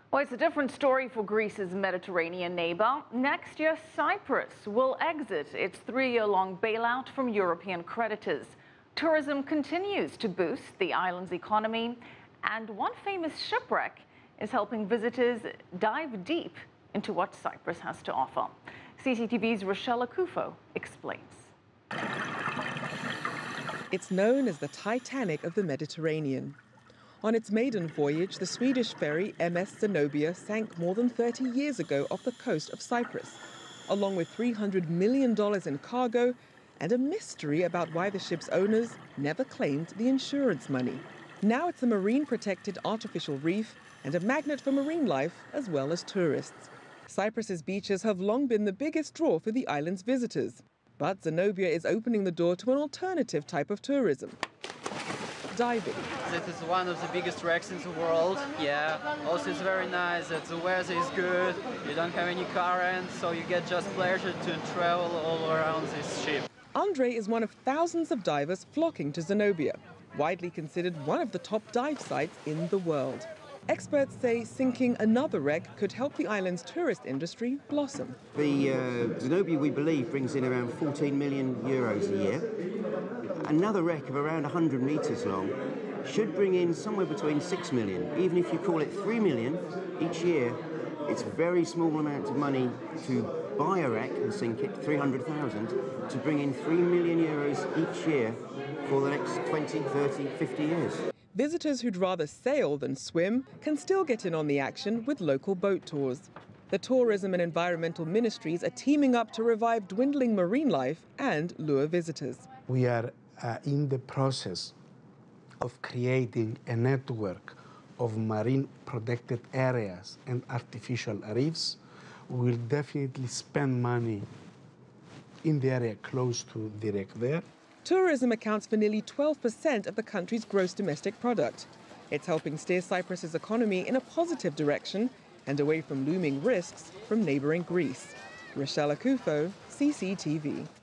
Well, it's a different story for Greece's Mediterranean neighbor. Next year, Cyprus will exit its 3-year-long bailout from European creditors. Tourism continues to boost the island's economy, and one famous shipwreck is helping visitors dive deep into what Cyprus has to offer. CCTV's Rochelle Akufo explains. It's known as the Titanic of the Mediterranean. On its maiden voyage, the Swedish ferry MS Zenobia sank more than 30 years ago off the coast of Cyprus, along with $300 million in cargo and a mystery about why the ship's owners never claimed the insurance money. Now it's a marine-protected artificial reef and a magnet for marine life as well as tourists. Cyprus's beaches have long been the biggest draw for the island's visitors, but Zenobia is opening the door to an alternative type of tourism: diving. It is one of the biggest wrecks in the world. Yeah, also it's very nice that the weather is good, you don't have any current, so you get just pleasure to travel all around this ship. Andre is one of thousands of divers flocking to Zenobia, widely considered one of the top dive sites in the world. Experts say sinking another wreck could help the island's tourist industry blossom. The Zenobia, we believe, brings in around 14 million euros a year. Another wreck of around 100 metres long should bring in somewhere between 6 million. Even if you call it 3 million each year, it's a very small amount of money to buy a wreck and sink it, 300,000, to bring in 3 million euros each year for the next 20, 30, 50 years. Visitors who'd rather sail than swim can still get in on the action with local boat tours. The tourism and environmental ministries are teaming up to revive dwindling marine life and lure visitors. We are in the process of creating a network of marine protected areas and artificial reefs. We will definitely spend money in the area close to the wreck there. Tourism accounts for nearly 12% of the country's gross domestic product. It's helping steer Cyprus's economy in a positive direction and away from looming risks from neighboring Greece. Rochelle Akufo, CCTV.